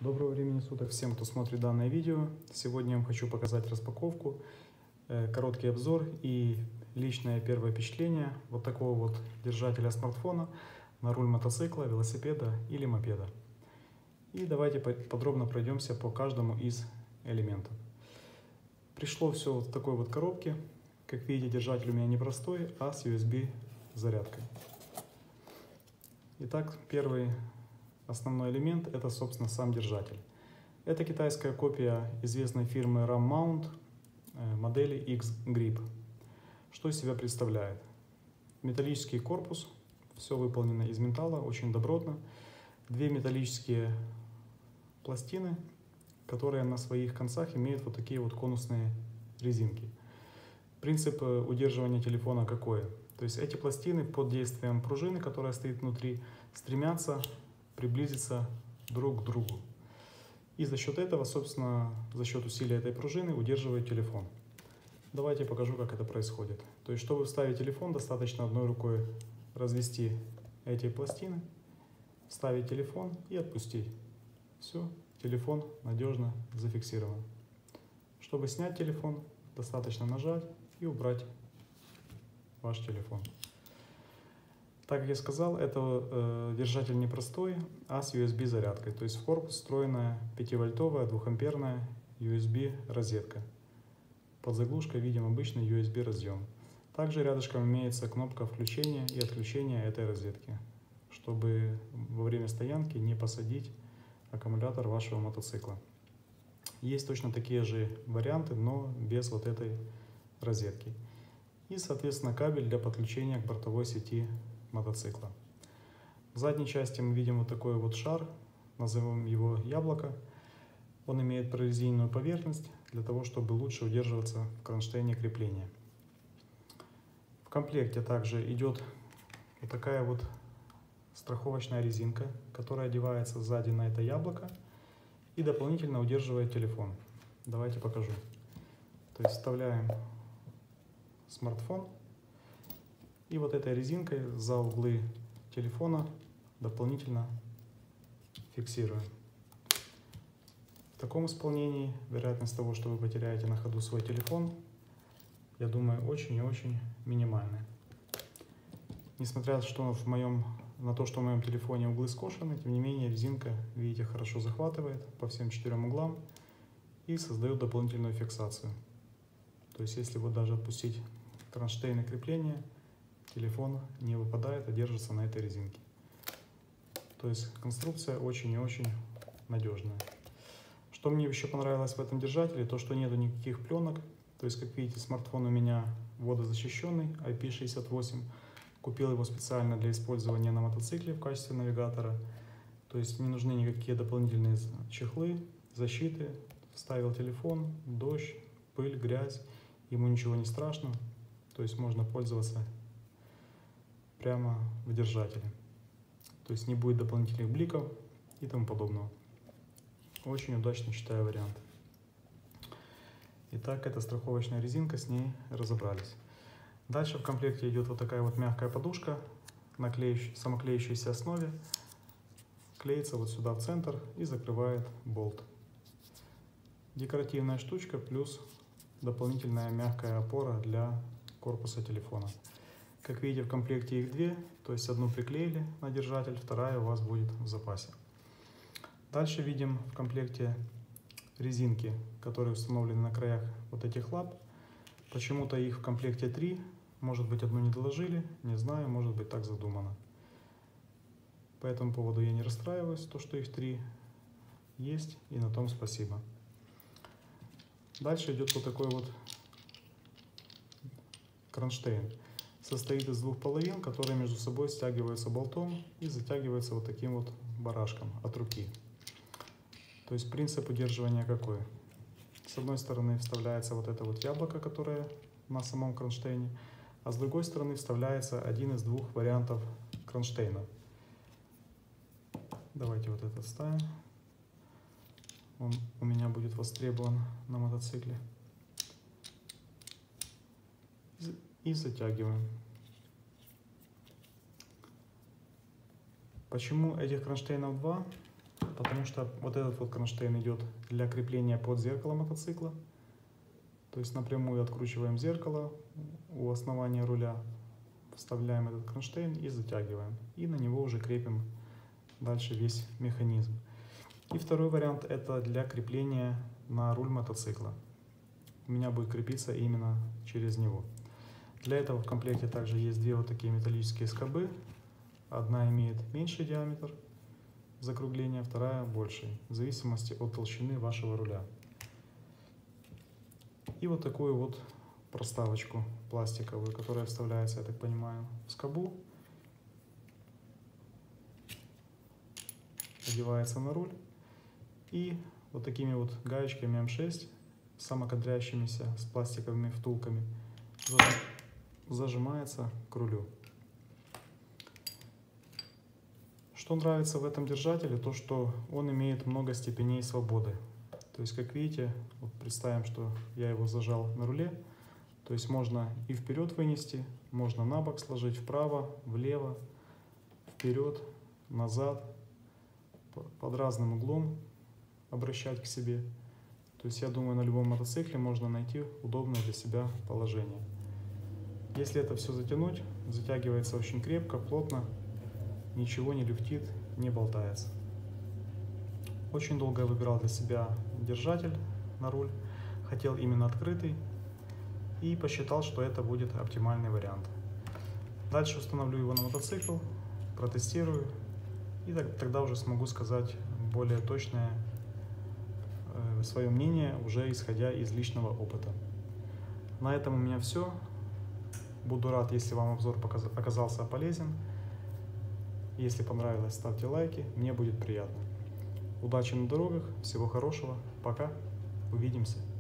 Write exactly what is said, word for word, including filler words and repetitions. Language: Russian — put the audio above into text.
Доброго времени суток всем, кто смотрит данное видео. Сегодня я вам хочу показать распаковку, короткий обзор и личное первое впечатление вот такого вот держателя смартфона на руль мотоцикла, велосипеда или мопеда. И давайте подробно пройдемся по каждому из элементов. Пришло все вот в такой вот коробке. Как видите, держатель у меня не простой, а с ю эс би зарядкой. Итак, первый основной элемент — это, собственно, сам держатель. Это китайская копия известной фирмы RAM Mount модели X-Grip. Что из себя представляет? Металлический корпус, все выполнено из металла, очень добротно. Две металлические пластины, которые на своих концах имеют вот такие вот конусные резинки. Принцип удерживания телефона какой? То есть эти пластины под действием пружины, которая стоит внутри, стремятся приблизиться друг к другу. И за счет этого, собственно, за счет усилия этой пружины удерживает телефон. Давайте покажу, как это происходит. То есть, чтобы вставить телефон, достаточно одной рукой развести эти пластины, вставить телефон и отпустить. Все, телефон надежно зафиксирован. Чтобы снять телефон, достаточно нажать и убрать ваш телефон. Так как я сказал, это э, держатель не простой, а с ю эс би зарядкой. То есть в корпус встроенная пятивольтовая двухамперная ю эс би розетка. Под заглушкой видим обычный ю эс би разъем. Также рядышком имеется кнопка включения и отключения этой розетки, чтобы во время стоянки не посадить аккумулятор вашего мотоцикла. Есть точно такие же варианты, но без вот этой розетки. И, соответственно, кабель для подключения к бортовой сети мотоцикла. В задней части мы видим вот такой вот шар, назовем его яблоко. Он имеет прорезиненную поверхность для того, чтобы лучше удерживаться в кронштейне крепления. В комплекте также идет вот такая вот страховочная резинка, которая одевается сзади на это яблоко и дополнительно удерживает телефон. Давайте покажу. То есть вставляем смартфон и вот этой резинкой за углы телефона дополнительно фиксируем. В таком исполнении вероятность того, что вы потеряете на ходу свой телефон, я думаю, очень и очень минимальная. Несмотря что в моем, на то, что в моем телефоне углы скошены, тем не менее резинка, видите, хорошо захватывает по всем четырем углам и создает дополнительную фиксацию. То есть если вот даже отпустить кронштейн и крепление, телефон не выпадает, а держится на этой резинке. То есть конструкция очень и очень надежная. Что мне еще понравилось в этом держателе, то что нету никаких пленок. То есть, как видите, смартфон у меня водозащищенный, ай пи шестьдесят восемь. Купил его специально для использования на мотоцикле в качестве навигатора. То есть не нужны никакие дополнительные чехлы, защиты. Вставил телефон, дождь, пыль, грязь, ему ничего не страшно. То есть можно пользоваться прямо в держателе. То есть не будет дополнительных бликов и тому подобного. Очень удачно, считаю, вариант. Итак, это страховочная резинка, с ней разобрались. Дальше в комплекте идет вот такая вот мягкая подушка на клеющей, самоклеющейся основе. Клеится вот сюда в центр и закрывает болт. Декоративная штучка плюс дополнительная мягкая опора для корпуса телефона. Как видите, в комплекте их две, то есть одну приклеили на держатель, вторая у вас будет в запасе. Дальше видим в комплекте резинки, которые установлены на краях вот этих лап. Почему-то их в комплекте три, может быть, одну не доложили, не знаю, может быть, так задумано. По этому поводу я не расстраиваюсь, то, что их три есть, и на том спасибо. Дальше идет вот такой вот кронштейн. Состоит из двух половин, которые между собой стягиваются болтом и затягиваются вот таким вот барашком от руки. То есть принцип удерживания какой? С одной стороны вставляется вот это вот яблоко, которое на самом кронштейне, а с другой стороны вставляется один из двух вариантов кронштейна. Давайте вот этот ставим. Он у меня будет востребован на мотоцикле. И затягиваем. Почему этих кронштейнов два? потому что вот этот вот кронштейн идет для крепления под зеркало мотоцикла. То есть напрямую откручиваем зеркало у основания руля, вставляем этот кронштейн и затягиваем. И на него уже крепим дальше весь механизм. И второй вариант — это для крепления на руль мотоцикла. У меня будет крепиться именно через него. Для этого в комплекте также есть две вот такие металлические скобы. Одна имеет меньший диаметр закругления, вторая больший, в зависимости от толщины вашего руля. И вот такую вот проставочку пластиковую, которая вставляется, я так понимаю, в скобу, одевается на руль, и вот такими вот гаечками эм шесть, самокадрящимися с пластиковыми втулками, зажимается к рулю. Что нравится в этом держателе, то что он имеет много степеней свободы. То есть, как видите, вот представим, что я его зажал на руле, то есть можно и вперед вынести, можно на бок сложить, вправо, влево, вперед, назад, под разным углом обращать к себе. То есть, я думаю, на любом мотоцикле можно найти удобное для себя положение. Если это все затянуть, затягивается очень крепко, плотно, ничего не люфтит, не болтается. Очень долго я выбирал для себя держатель на руль, хотел именно открытый и посчитал, что это будет оптимальный вариант. Дальше установлю его на мотоцикл, протестирую, и тогда уже смогу сказать более точное э, свое мнение, уже исходя из личного опыта. На этом у меня все. Буду рад, если вам обзор оказался полезен. Если понравилось, ставьте лайки, мне будет приятно. Удачи на дорогах, всего хорошего, пока, увидимся.